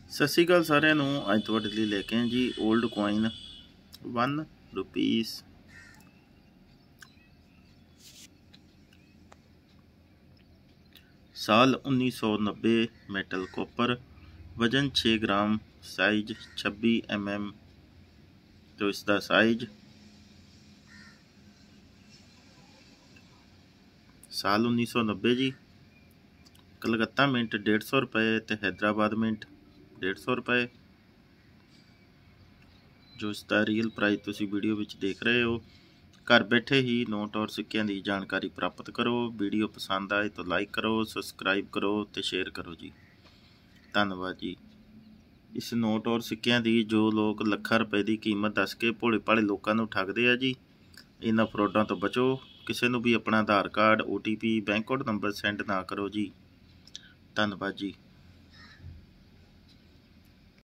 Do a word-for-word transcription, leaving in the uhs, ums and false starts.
ਸਤਿ ਸ਼੍ਰੀ ਅਕਾਲ ਸਾਰਿਆਂ ਨੂੰ। ਅੱਜ ਤੁਹਾਡੇ ਲਈ ਲੈ ਕੇ ਆਏ ਜੀ 올ਡ ਕੋਇਨ वन रुपीस साल उन्नीस सौ नब्बे, मेटल कॉपर, वजन छः ग्राम, साइज छब्बीस एम एम। तो इसका साइज साल उन्नीस सौ नब्बे जी। कलकत्ता मिंट डेढ़ सौ रुपए तो हैदराबाद मिंट डेढ़ सौ रुपए। जो इसका रीयल प्राइस तुसी वीडियो विच देख रहे हो। घर बैठे ही नोट और सिक्कियां की जानकारी प्राप्त करो। वीडियो पसंद आए तो लाइक करो, सबसक्राइब करो तो शेयर करो जी। धन्यवाद जी। इस नोट और सिक्कियां की जो लोग ਲੱਖਾਂ रुपए की कीमत दस के भोले भाले लोगों को ठगते हैं जी, इन्हां फ्रॉडां तो बचो। किसी को भी अपना Aadhaar card, O T P, bank account number send ना करो जी। धन्यवाद जी।